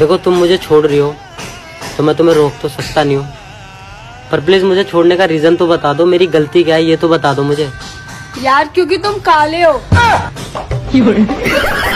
देखो तुम मुझे छोड़ रही हो तो मैं तुम्हें रोक तो सकता नहीं हूँ, पर प्लीज मुझे छोड़ने का रीजन तो बता दो, मेरी गलती क्या है ये तो बता दो मुझे। यार क्योंकि तुम काले हो।